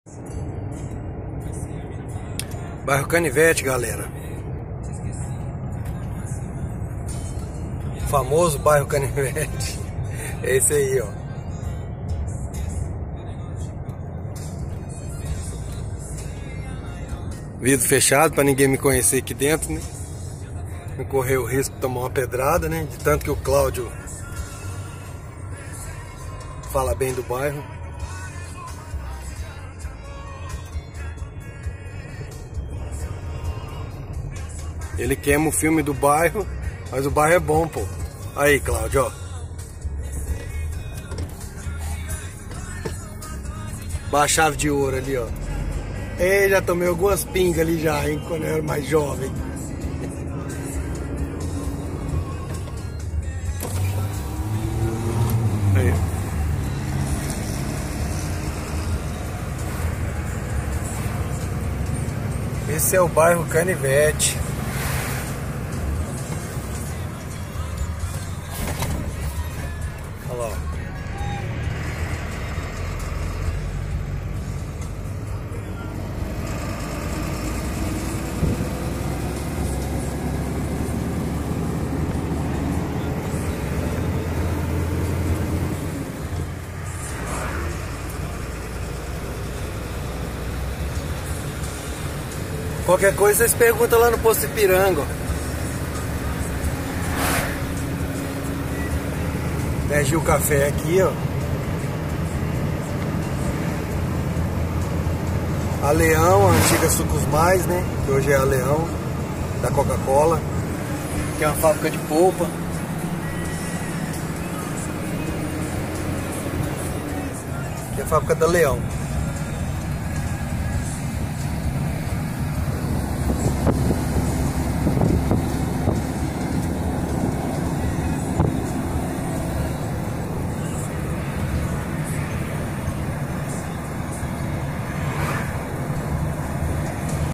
Bairro Canivete, galera. O famoso bairro Canivete. É esse aí, ó. Vidro fechado para ninguém me conhecer aqui dentro, né? Não correr o risco de tomar uma pedrada, né? De tanto que o Cláudio fala bem do bairro. Ele queima o filme do bairro, mas o bairro é bom, pô. Aí, Cláudio, ó. A chave de ouro ali, ó. Ei, já tomei algumas pingas ali já, hein, quando eu era mais jovem. Aí. Esse é o bairro Canivete. Olha lá, ó. Qualquer coisa vocês perguntam lá no posto Ipiranga. Pede o café aqui, ó. A Leão, a antiga Sucos Mais, né? Que hoje é a Leão, da Coca-Cola. Que é uma fábrica de polpa. Que é a fábrica da Leão.